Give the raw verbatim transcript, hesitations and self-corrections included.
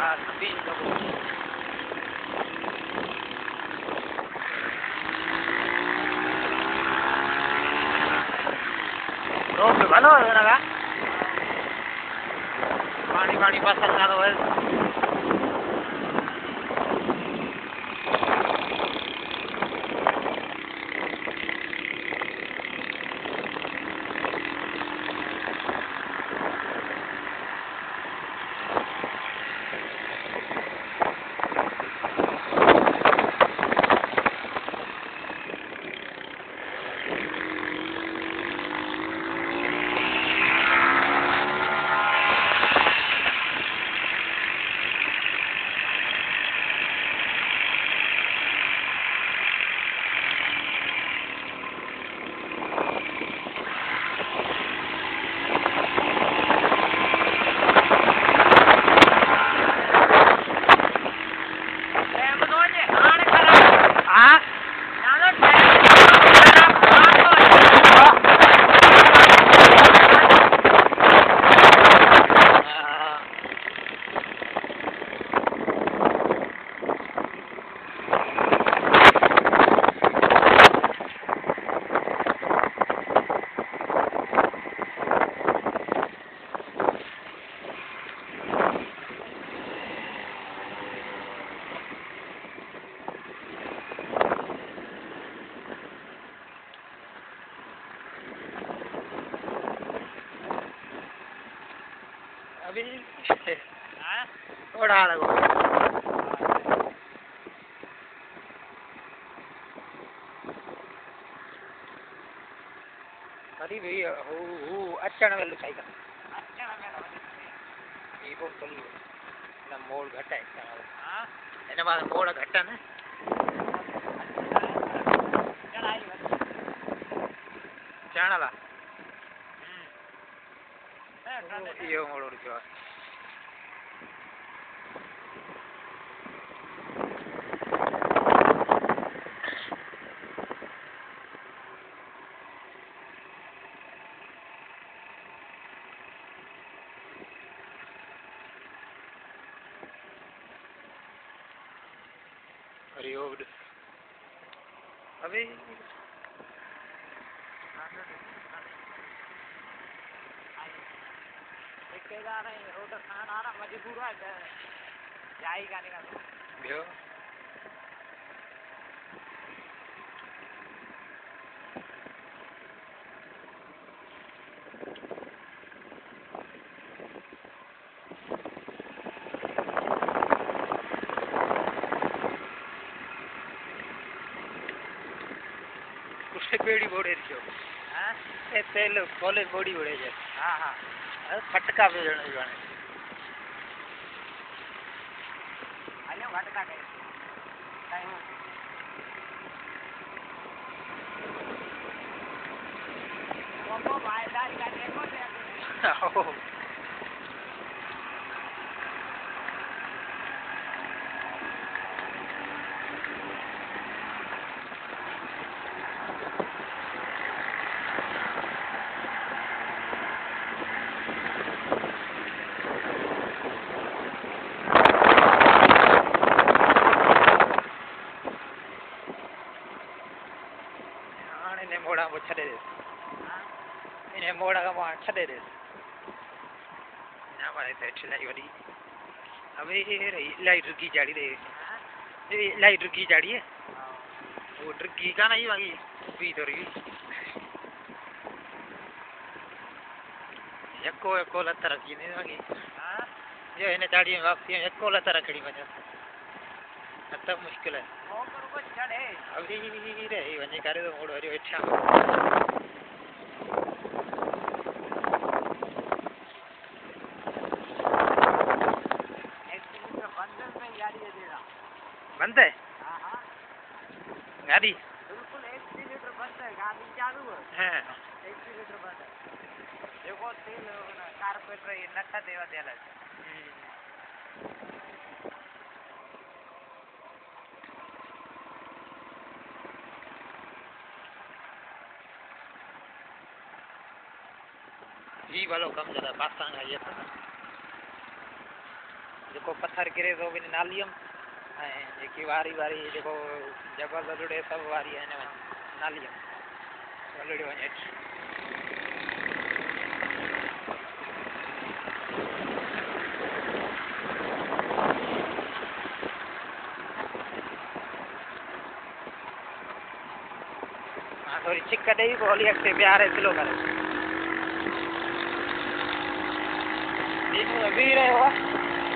बीज दबो रोड पे भलो है ना पानी पानी पसंद ना तो है अभी थोड़ा लगो करीब ही हो हो अचण वेल काई का अचण में ये बहुत चली ना मोड़ घटा है हां एने बाद मोड़ घटा ने चढ़ाई चढ़ाला यो मोड़ उड़ गया अरे ओड अभी ठेकेदार है रोड खाना आना मजबूर है जाएगा नहीं का भैया कुछ पेड़ी बोड़े रियो हां ए तेल कॉलेज बॉडी बोड़े है हां हां फटका पे जण जाने आले फटका के टाइम वो भाई दाई का देखो देखो मोड़ा वो छड़े दे इन्हें मोड़ा का वहाँ छड़े दे ना वाले तो चलाई वाली अबे ये लाइट रुकी जाड़ी दे ये लाइट रुकी जाड़ी है वो रुकी का नहीं वाली भी तो रही एको एको लत्ता रखी नहीं वाली ये इन्हें जाड़ी में वापसी में एको लत्ता रखड़ी बजा तब मुश्किल है अभी रे वने करे तो मोड़ हरियो अच्छा बंद है हां हां गाड़ी बिल्कुल एक किलोमीटर बंद है गाड़ी चालू है हां एक किलोमीटर बंद है देखो तेल कारपेट रे नट्टा देवा देला ये वालों कम ज़्यादा पाकिस्तान का ये था जेको पत्थर किरे थो वञे नालियम ऐं जेकी वारी वारी जेको जबल रुड़े सभु वारी आहे न नालियम वलड़ियो वञे हेठि हाँ थोड़ी छिक ॾेई पोइ हली अॻिते ॿियारे स्लो करे बीह रहियो आहे